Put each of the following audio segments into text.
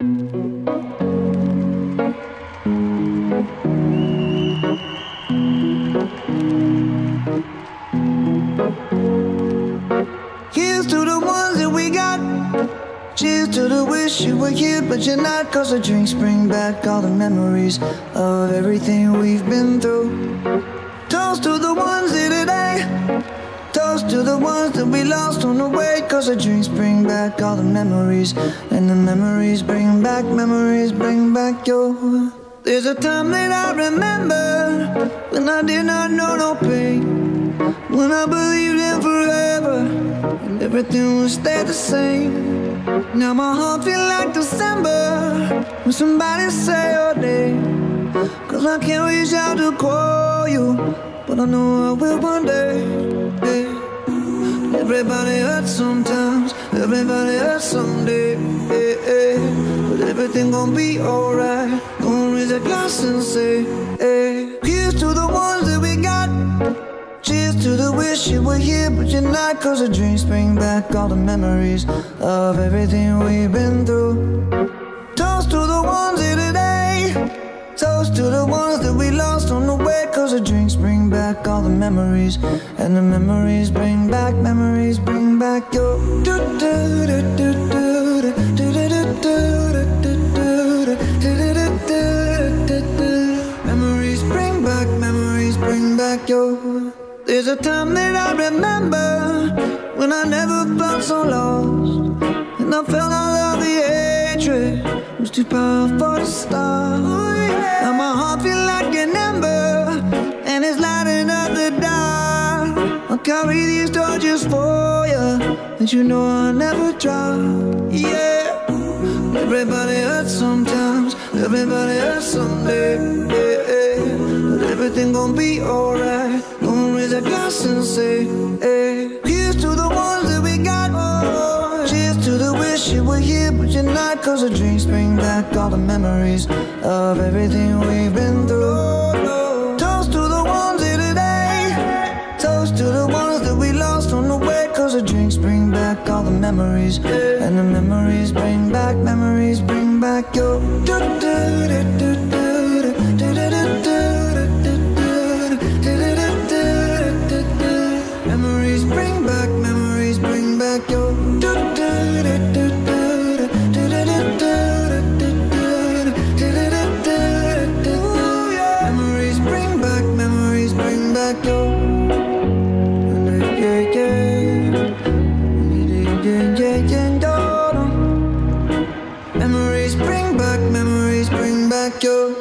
Here's to the ones that we got. Cheers to the wish you were here but you're not. Cause the drinks bring back all the memories of everything we've been through. Toast to the ones here today. Toast to the ones that we lost on the way. Cause the drinks bring back all the memories. And the memories bring back your. There's a time that I remember when I did not know no pain, when I believed in forever and everything would stay the same. Now my heart feel like December when somebody say your name. Cause I can't reach out to call you, but I know I will one day. Everybody hurts sometimes, everybody hurts someday. But everything gon' be alright. Gonna raise a glass and say, here's to the ones that we got. Cheers to the wish you were here but you're not. Cause the drinks bring back all the memories of everything we've been through. Toast to the ones here today. Toast to the ones that we lost on the way. Cause the drinks bring back all the memories. And the memories bring back your. Memories bring back your. There's a time that I remember when I never felt so lost, and I felt all of the hatred was too powerful to stop. Now my heart feel like an ember and it's lighting up the dark. I'll carry these torches for you, and you know I'll never drop. Yeah, everybody hurts sometimes, everybody hurts someday. But everything gon' be alright. Gonna raise a glass and say, here's to the ones that we got. Cheers to the wish you were here but you're not. Cause the drinks bring back all the memories of everything we've been through. Toast to the ones here today. Toast to the ones that we lost on the way. Cause the drinks bring back all the memories. And the memories bring back your. Memories bring back your. Memories bring back your. Memories bring back your.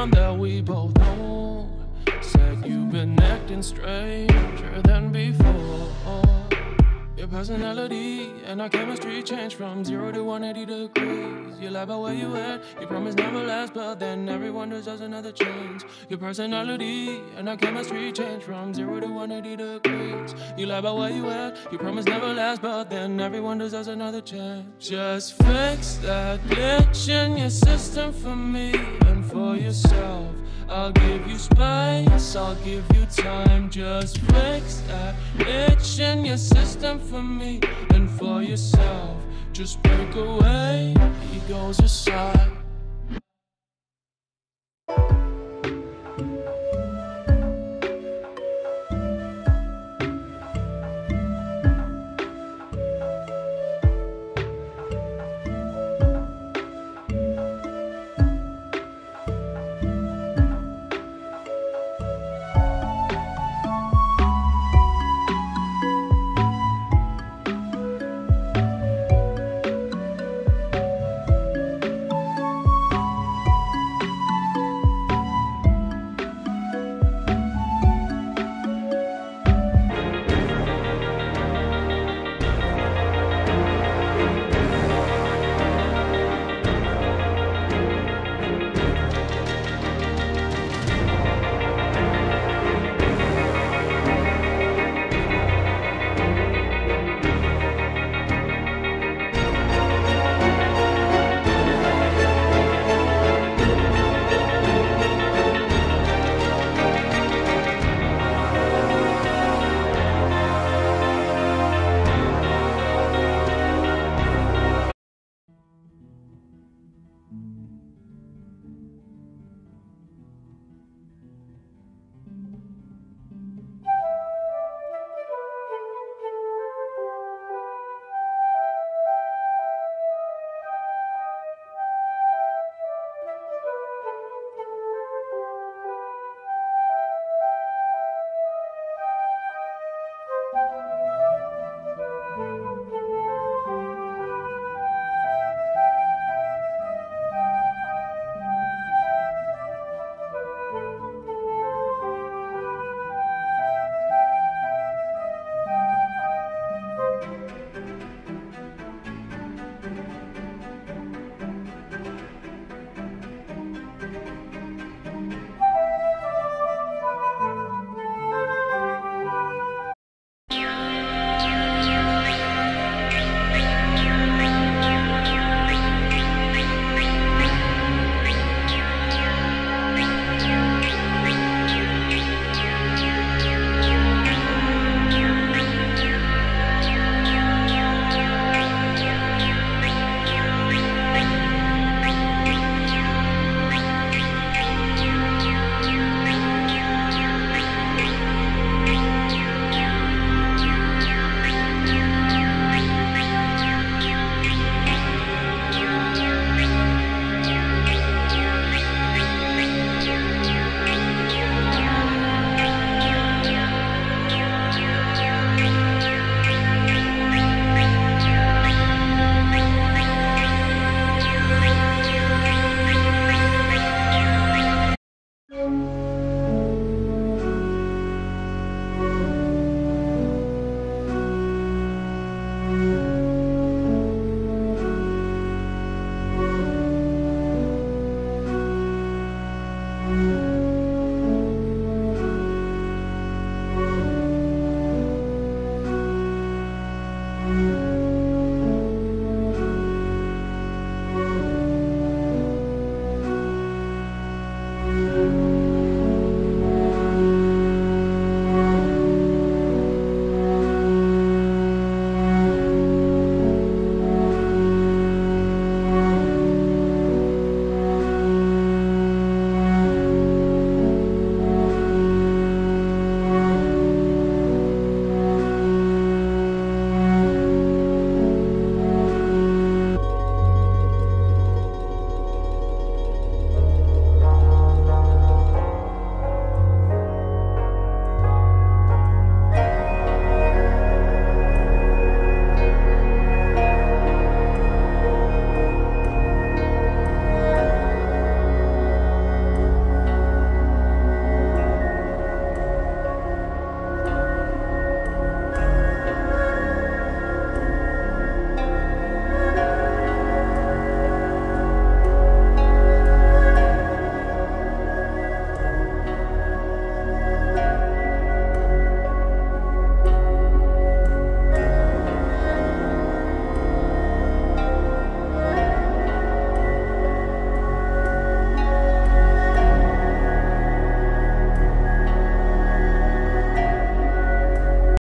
time that we both know. Said you've been acting stranger than before. Your personality and our chemistry changed from 0 to 180 degrees. You lie about where you at, you promise never last, but then everyone deserves another chance. Your personality and our chemistry changed from 0 to 180 degrees. You lie about where you at, you promise never last, but then everyone deserves another chance. Just fix that glitch in your system for me and for yourself. I'll give you space, I'll give you time. Just fix that itch in your system for me and for yourself. Just break away, egos aside.